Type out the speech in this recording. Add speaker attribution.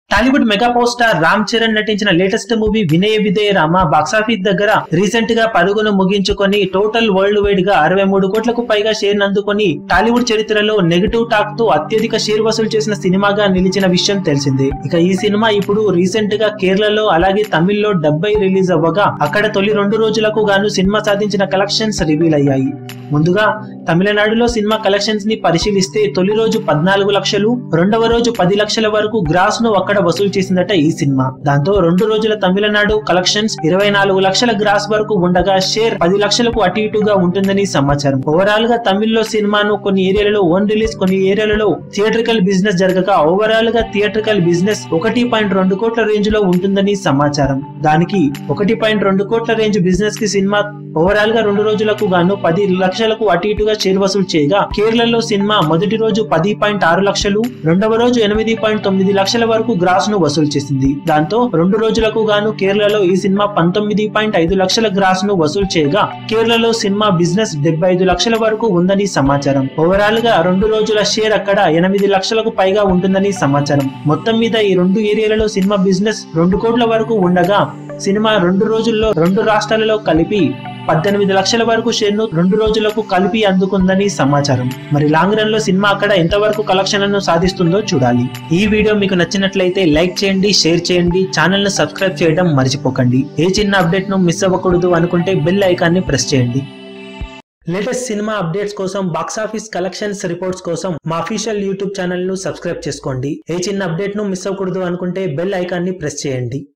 Speaker 1: Tollywood mega power star Ram Charan నటించిన latest movie Vinaya Vidheya Rama box office దగ్గర recent గా పరుగును ముగించుకొని టోటల్ వరల్డ్ వైడ్ గా 63 కోట్లకు పైగా షేర్ అందుకొని టాలీవుడ్ చరిత్రలో నెగటివ్ టాక్ తో అత్యధిక షేర్ వసూలు చేసిన సినిమాగా నిలిచిన విషయం తెలిసిందే. ఇక ఈ సినిమా ఇప్పుడు రీసెంట్ గా కేరళలో అలాగే తమిళ్లో డబ్బై రిలీజ్ అవ్వగా అక్కడ తొలి 2 రోజులకు గాను సినిమా సాధించిన కలెక్షన్స్ రివీల్ అయ్యాయి. ముందుగా తమిళనాడులో సినిమా కలెక్షన్స్ ని పరిశీలిస్తే తొలి రోజు 14 లక్షలు, రెండవ రోజు 10 లక్షల వరకు గ్రాస్ ను అక్కడ వసూలు చేసిందట ఈ సినిమా. దాంతో 2 రోజుల తమిళనాడు కలెక్షన్స్ 24 లక్షల గ్రాస్ వరకు ఉండగా షేర్ 10 లక్షలకు అటు ఇటుగా ఉంటుందని సమాచారం. ఓవరాల్ గా తమిళ్లో సినిమాను కొన్ని ఏరియాలలో ఓన్ రిలీజ్, కొన్ని ఏరియాలలో థియేట్రికల్ బిజినెస్ జరగగా ఓవరాల్ గా థియేట్రికల్ బిజినెస్ 1.2 కోట్ల రేంజ్ లో ఉంటుందని సమాచారం. దానికి 1.2 కోట్ల రేంజ్ బిజినెస్ కి సినిమా ఓవరాల్ గా 2 రోజులకు గాను 10 లక్షలకు అటు ఇటుగా షేర్ వసూలు చేయగా కేరళలో సినిమా మొదటి రోజు 10.6 లక్షలు, రెండవ రోజు 8.9 లక్షల వరకు గ్రాస్ ను వసూలు చేసింది. దాంతో 2 రోజులకు గాను కేరళలో ఈ సినిమా 19.5 లక్షల గ్రాస్ ను వసూలు చేయగా కేరళలో సినిమా బిజినెస్ 75 లక్షల వరకు ఉందని సమాచారం. ఓవరాల్ గా 2 రోజుల షేర్ అక్కడ 8 లక్షలకు పైగా ఉంటుందని సమాచారం. మొత్తం మీద ఈ 2 ఏరియాలలో సినిమా బిజినెస్ 2 కోట్ల వరకు ఉండగా సినిమా 2 రోజుల్లో 2 రాష్ట్రాలలో కలిపి 18 లక్షల వరకు షేర్ ను 2 రోజులకు కలిపి అందుకుందని సమాచారం. మరి లాంగ్ రన్ లో సినిమా అక్కడ ఎంతవరకు కలెక్షన్లను సాధిస్తుందో చూడాలి. ఈ వీడియో మీకు నచ్చినట్లయితే లైక్ చేయండి, షేర్ చేయండి, ఛానల్ ను సబ్స్క్రైబ్ చేయడం మర్చిపోకండి. ఏ చిన్న అప్డేట్ ను మిస్ అవ్వకూడదు అనుకుంటే బెల్ ఐకాన్ ని ప్రెస్ చేయండి. లేటెస్ట్ సినిమా అప్డేట్స్ కోసం, బాక్సాఫీస్ కలెక్షన్స్ రిపోర్ట్స్ కోసం మా అఫీషియల్ యూట్యూబ్ ఛానల్ ను సబ్స్క్రైబ్ చేసుకోండి. ఏ చిన్న అప్డేట్ ను మిస్ అవ్వకూడదు అనుకుంటే బెల్ ఐకాన్ ని ప్రెస్ చేయండి.